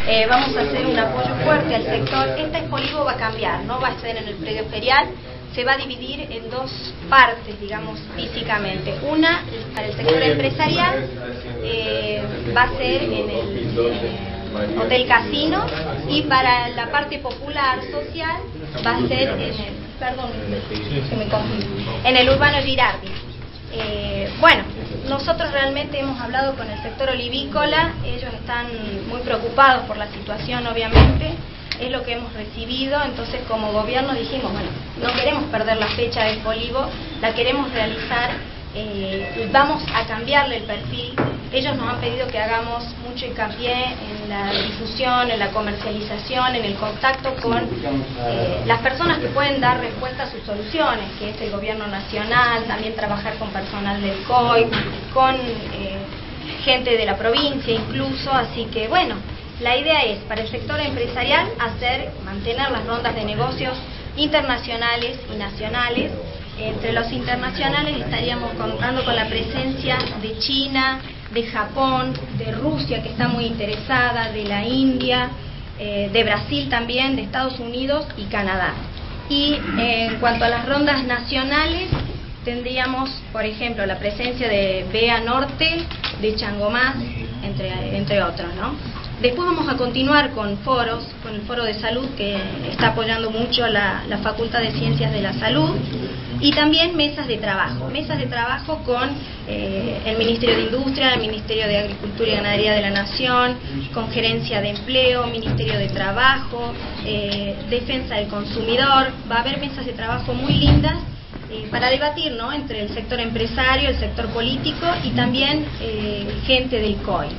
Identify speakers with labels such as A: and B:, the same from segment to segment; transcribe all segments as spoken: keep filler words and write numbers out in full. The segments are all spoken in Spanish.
A: eh, vamos a hacer un apoyo fuerte al sector. Esta Expolivo va a cambiar, no va a ser en el predio ferial, se va a dividir en dos partes, digamos, físicamente. Una, para el sector empresarial, eh, va a ser en el eh, Hotel Casino, y para la parte popular, social, va a ser en el, perdón, se me confundí, en el Urbano Girardi. Eh, bueno, nosotros realmente hemos hablado con el sector olivícola, ellos están muy preocupados por la situación, obviamente, es lo que hemos recibido. Entonces, como gobierno dijimos, bueno, no queremos perder la fecha de Expolivo, la queremos realizar, eh, vamos a cambiarle el perfil. Ellos nos han pedido que hagamos mucho hincapié en la difusión, en la comercialización, en el contacto con eh, las personas que pueden dar respuesta a sus soluciones, que es el gobierno nacional, también trabajar con personal del C O I, con eh, gente de la provincia incluso. Así que bueno, la idea es para el sector empresarial hacer, mantener las rondas de negocios internacionales y nacionales. Entre los internacionales estaríamos contando con la presencia de China, de Japón, de Rusia, que está muy interesada, de la India, eh, de Brasil también, de Estados Unidos y Canadá. Y eh, en cuanto a las rondas nacionales, tendríamos, por ejemplo, la presencia de B E A Norte, de Changomás, entre, entre otros, ¿no? Después vamos a continuar con foros, con el Foro de Salud, que está apoyando mucho la, la Facultad de Ciencias de la Salud, y también mesas de trabajo, mesas de trabajo con eh, el Ministerio de Industria, el Ministerio de Agricultura y Ganadería de la Nación, con Gerencia de Empleo, Ministerio de Trabajo, eh, Defensa del Consumidor. Va a haber mesas de trabajo muy lindas eh, para debatir, ¿no?, entre el sector empresario, el sector político y también eh, gente del C O I.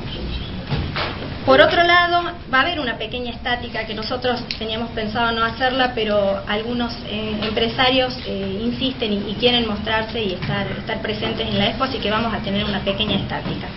A: Por otro lado, va a haber una pequeña estática que nosotros teníamos pensado no hacerla, pero algunos eh, empresarios eh, insisten y, y quieren mostrarse y estar, estar presentes en la expo, así que vamos a tener una pequeña estática.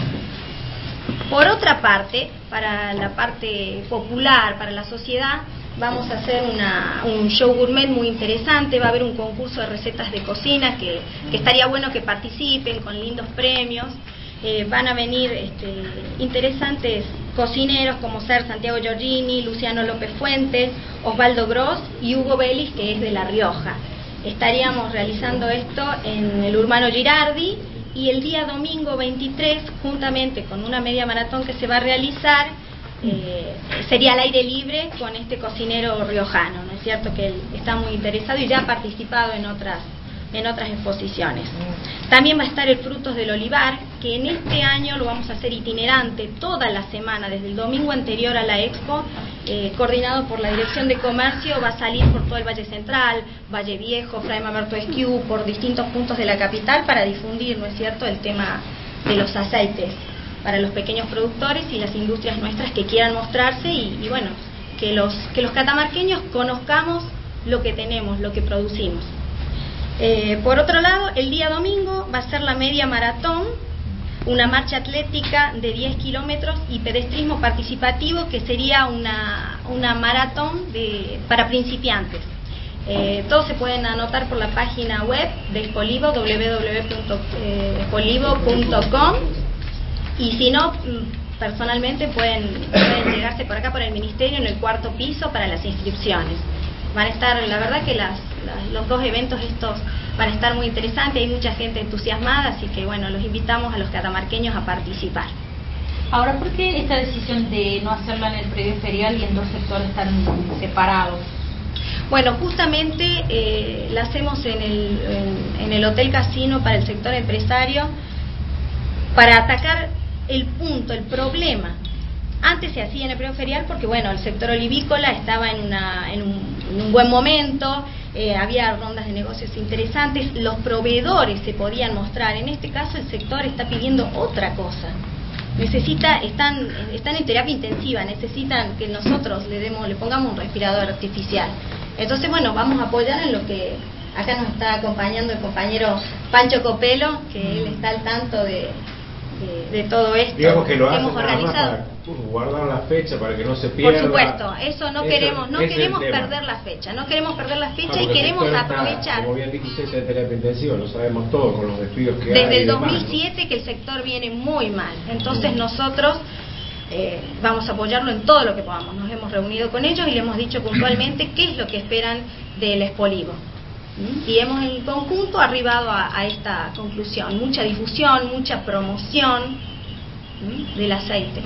A: Por otra parte, para la parte popular, para la sociedad, vamos a hacer una, un show gourmet muy interesante. Va a haber un concurso de recetas de cocina que, que estaría bueno que participen, con lindos premios. Eh, van a venir este, interesantes cocineros como ser Santiago Giorgini, Luciano López Fuentes, Osvaldo Gross y Hugo Vélez, que es de La Rioja. Estaríamos realizando esto en el Urbano Girardi, y el día domingo veintitrés, juntamente con una media maratón que se va a realizar, eh, sería al aire libre con este cocinero riojano, ¿no es cierto?, que él está muy interesado y ya ha participado en otras en otras exposiciones. También va a estar el Frutos del Olivar, que en este año lo vamos a hacer itinerante toda la semana, desde el domingo anterior a la expo, eh, coordinado por la Dirección de Comercio. Va a salir por todo el Valle Central, Valle Viejo, Fray Mamerto Esquiú, por distintos puntos de la capital, para difundir, ¿no es cierto?, el tema de los aceites para los pequeños productores y las industrias nuestras que quieran mostrarse, y, y bueno, que los, que los catamarqueños conozcamos lo que tenemos, lo que producimos. Eh, por otro lado, el día domingo va a ser la media maratón, una marcha atlética de diez kilómetros y pedestrismo participativo, que sería una, una maratón de, para principiantes. Eh, todos se pueden anotar por la página web de Expolivo, doble u doble u doble u punto expolivo punto com, y si no, personalmente pueden, pueden llegarse por acá, por el Ministerio, en el cuarto piso, para las inscripciones. Van a estar, la verdad que las, las, los dos eventos estos van a estar muy interesantes, hay mucha gente entusiasmada, así que bueno, los invitamos a los catamarqueños a participar.
B: Ahora, ¿por qué esta decisión de no hacerla en el predio ferial y en dos sectores tan separados?
A: Bueno, justamente eh, la hacemos en el, en, en el Hotel Casino para el sector empresario, para atacar el punto, el problema. Antes se hacía en el predio ferial porque, bueno, el sector olivícola estaba en, una, en, un, en un buen momento, eh, había rondas de negocios interesantes, los proveedores se podían mostrar. En este caso el sector está pidiendo otra cosa. Necesita, están, están en terapia intensiva, necesitan que nosotros le demos, le pongamos un respirador artificial. Entonces, bueno, vamos a apoyar en lo que acá nos está acompañando el compañero Pancho Copelo, que él está al tanto de, de, de todo esto.
C: Digamos que lo
A: que
C: hacen
A: hemos organizado.
C: Para guardar la fecha, para que no se pierda.
A: Por supuesto, eso no
C: Eso,
A: queremos, no
C: es
A: queremos perder la fecha, no queremos perder la fecha
C: ah,
A: y queremos
C: está,
A: aprovechar.
C: Como bien dijo usted, en terapia intensiva, lo sabemos todo con los despidos que hay.
A: Desde el
C: y demás,
A: dos mil siete, ¿no?, que el sector viene muy mal. Entonces nosotros eh, vamos a apoyarlo en todo lo que podamos. Nos hemos reunido con ellos y le hemos dicho puntualmente qué es lo que esperan del Expolivo. ¿Mm? Y hemos en conjunto arribado a, a esta conclusión. Mucha difusión, mucha promoción ¿Mm? del aceite.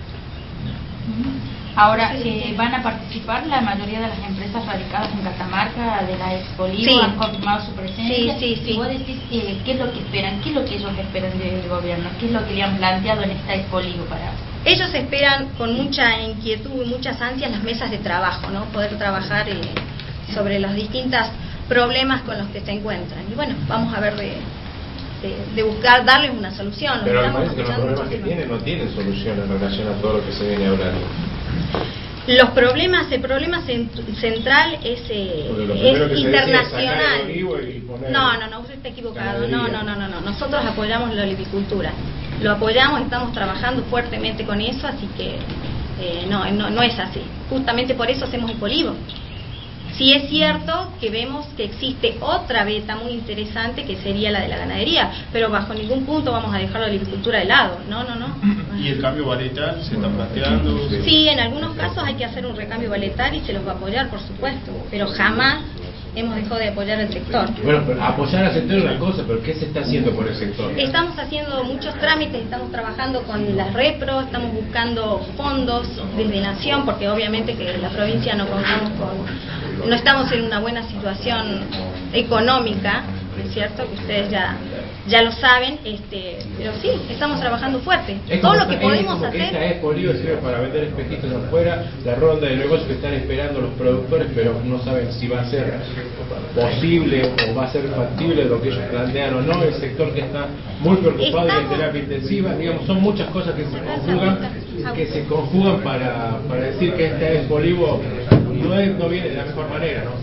B: Ahora, eh, ¿van a participar la mayoría de las empresas radicadas en Catamarca de la Expolivo?
A: Sí.
B: ¿Han confirmado su presencia?
A: Sí, sí, sí.
B: Y vos decís, eh, ¿qué es lo que esperan? ¿Qué es lo que ellos esperan del gobierno? ¿Qué es lo que le han planteado en esta Expolivo para...?
A: Ellos esperan con mucha inquietud y muchas ansias las mesas de trabajo, ¿no? Poder trabajar eh, sobre los distintos problemas con los que se encuentran. Y bueno, vamos a ver de, de, de buscar darles una solución. Los
C: Pero me
A: estamos
C: parece que los
A: escuchando
C: problemas que
A: continuamente.
C: tienen no tienen solución en relación a todo lo que se viene hablando.
A: Los problemas, el problema cent- central es, eh,
C: Porque lo primero
A: es
C: que se decía es sacar
A: internacional.
C: el olivo y poner
A: No, no, no, usted está equivocado. No,
C: ganadería.
A: no, no, no, no. Nosotros apoyamos la olivicultura. Lo apoyamos, estamos trabajando fuertemente con eso, así que eh, no, no, no es así. Justamente por eso hacemos Expolivo. Sí es cierto que vemos que existe otra beta muy interesante que sería la de la ganadería, pero bajo ningún punto vamos a dejar la olivicultura de lado. No, no, no.
D: ¿Y el cambio varietal se está planteando?
A: Sí, en algunos casos hay que hacer un recambio valetal y se los va a apoyar, por supuesto, pero jamás hemos dejado de apoyar al sector.
C: Bueno, pero apoyar al sector es una cosa, pero ¿qué se está haciendo por el sector?
A: Estamos haciendo muchos trámites, estamos trabajando con las repro, estamos buscando fondos desde Nación, porque obviamente que la provincia no contamos con, no estamos en una buena situación económica, ¿es cierto? Que ustedes ya ya lo saben, este, pero sí, estamos trabajando fuerte.
C: Es
A: Todo
C: como
A: lo que
C: esta- es
A: podemos
C: como que
A: hacer.
C: esta Expolivo sirve para vender espejitos afuera, la ronda de negocios que están esperando los productores, pero no saben si va a ser posible o va a ser factible lo que ellos plantean o no. El sector que está muy preocupado y en
A: Estamos-
C: terapia intensiva, digamos, son muchas cosas que se conjugan, que se conjugan para, para decir que esta Expolivo no, es, no viene de la mejor manera, ¿no?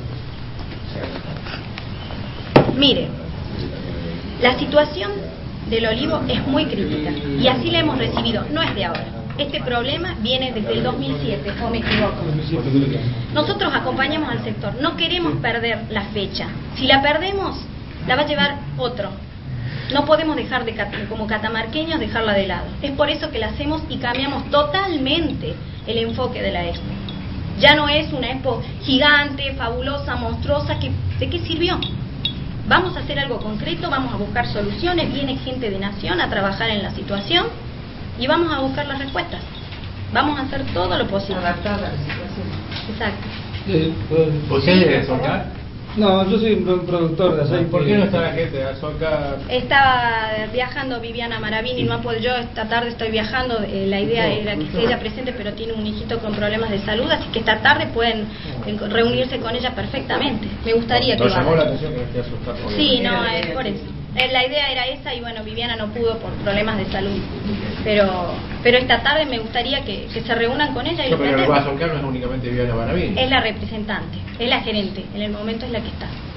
A: Mire, la situación del olivo es muy crítica y así la hemos recibido, no es de ahora. Este problema viene desde el dos mil siete, o me equivoco. Nosotros acompañamos al sector, no queremos perder la fecha. Si la perdemos, la va a llevar otro. No podemos dejar de, cat- como catamarqueños, dejarla de lado. Es por eso que la hacemos y cambiamos totalmente el enfoque de la expo. Ya no es una expo gigante, fabulosa, monstruosa, que, ¿de qué sirvió? Vamos a hacer algo concreto, vamos a buscar soluciones, viene gente de Nación a trabajar en la situación y vamos a buscar las respuestas. Vamos a hacer todo lo posible.
E: Adaptada a la situación.
A: Exacto.
E: Eh, pues,
C: ¿Usted es de Azócar?
E: No, yo soy un pro- productor de aceite.
C: ¿Por qué no está la gente de Azócar?
A: Estaba viajando Viviana Maravini, no puedo, yo esta tarde estoy viajando, eh, la idea era que esté ella presente, pero tiene un hijito con problemas de salud, así que esta tarde pueden eh, reunirse con ella perfectamente. Me gustaría que
C: Nos llamó la
A: vaya.
C: atención que no esté Azócar.
A: Sí, no, es por eso. Eh, La idea era esa y bueno, Viviana no pudo por problemas de salud, pero pero esta tarde me gustaría que, que se reúnan con ella y
C: No,
A: lo
C: pero el
A: planteen.
C: Azócar no es únicamente Viviana Maravini.
A: Es la representante, es la gerente, en el momento es la que está.